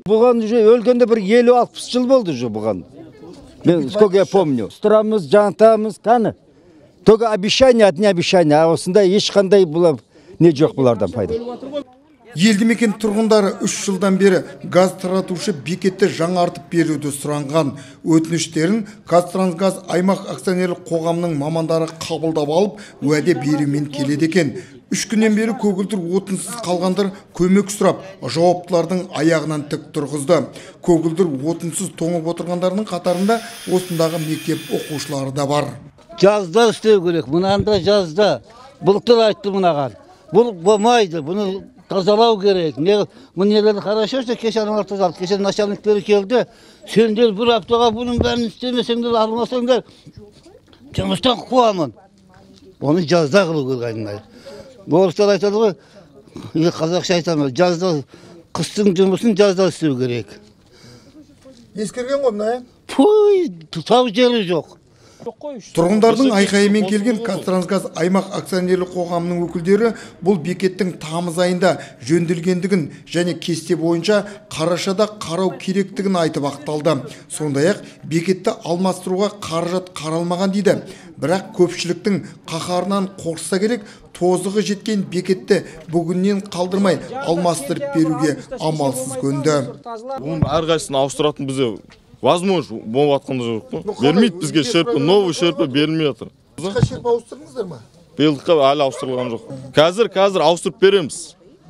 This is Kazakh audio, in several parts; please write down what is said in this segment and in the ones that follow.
Бұған уже өлгенде бір 50-60 жыл болды уже бұған. Мен сколько я помню. Тұрамыз, жаңтамыз, қаны. Только обещание, одни обещания. А осында ешқандай бұла не жоқ бұлардан пайда. Елді мекен тұрғындары 3 жылдан бері газ таратушы бекетті жаңартып беруді сұранған. Өтініштерін Қазтрансгаз аймақ акционерлік қоғамының мамандары қабылдап алып, уәде берумен келеді екен. 3 күннен бері көгілдір отынсыз қалғандар көмек сұрап, жауаптылардың аяғынан тік тұрғызды. Көгілдір отынсыз тоңып отырғандардың қатарында осындағы мектеп оқушылары да бар. Жазда істеу керек, мұнанда жазда. Былтыр айтты мұнаған. Бұл болмайды, бұны тазалау керек. Мұнелерді қарашырса, кеше аналар тазалды. Кеше начальниктері келді. Сендер бір аптаға бұның бәрін істемесеңдер, алмасаңдар, жұмыстан қуамын. Оны жазда қылу керек айнымайды. Орыстар айтады ғой, қазақша айтамын, жазда, қыстың жұмысын жазда істеу керек. Ескерген ғой мұна? Пуй, тау жері жоқ. Тұрғындардың айқайымен келген Қазтрансгаз аймақ акционерлік қоғамының өкілдері бұл бекеттің тамыз айында жөнделгендігін және кесте бойынша қарашада қарау керектігін айтып ақталды. Сондай-ақ бекетті алмастыруға қаражат қаралмаған дейді. Бірақ көпшіліктің қаһарынан қорықса керек, тозығы жеткен бекетті бүгіннен қалдырмай алмастырып беруге амалсыз көнді. Оның әрқайсысын ауыстыратын бізде возможно, болып атқанда жоқ. Бермейді бізге шерпі, новый шерпі бермей жатыр. Қысқа шерпі ауыстырдыңыздар ма? Биылдыққа әлі ауыстырылған жоқ. Қазір ауыстырып береміз.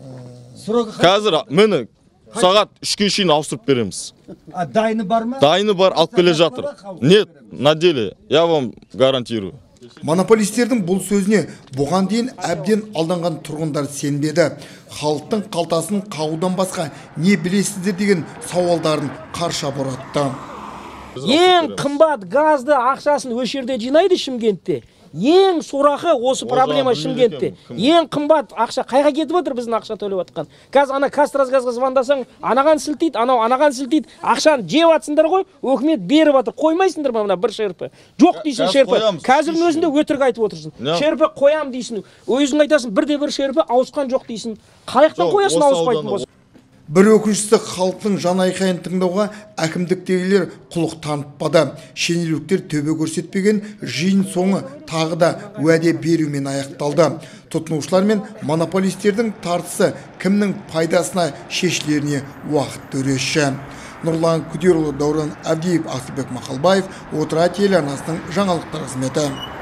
Қазір мені сағат 3-ке шейін ауыстырып береміз. Дайыны бар ма? Дайыны бар, алып келе жатыр. Нет, на деле, я вам гарантирую. Монополистердің бұл сөзіне бұған дейін әбден алданған тұрғындар сенбеді. Халықтың қалтасын қағудан басқа не білесіздер деген сауалдарын қарша боратты. Ең қымбат газды ақшасын өшерде жинайды Шымкентте. Ең сорақы осы проблема Шымкентте. Ең қымбат ақша қайға кетіп отыр біздің ақша төлеп отқан. Қазір ана Қазтрансгазға звондасаң, анаған сілтейді, анау анаған сілтейді. Ақшаны жеп атсыңдар ғой, өкімет беріп отыр. Қоймайсыңдар ма мына бір шерпі? Жоқ дейсің шерпі. Қазірдің өзінде өтірік айтып отырсың. Шерпі қоям дейсің. Өзің айтасың, бірде-бір шерпі ауысқан жоқ дейсің. Қаяқтан қоясың ауыспайтын болса? Бір өкініштісі халықтың жан айқайын тыңдауға әкімдіктегілер құлық танытпады. Шенеуніктер төбе көрсетпеген, жиын соңы тағы да уәде берумен аяқталды. Тұтынушылар мен монополистердің тартысы кімнің пайдасына шешілеріне уақыт төреші. Нұрлан Күдерұлы, Дауран Әбдиев, Асылбек Мақалбаев, Отырар телеарнасының жаңалықтар қызметі.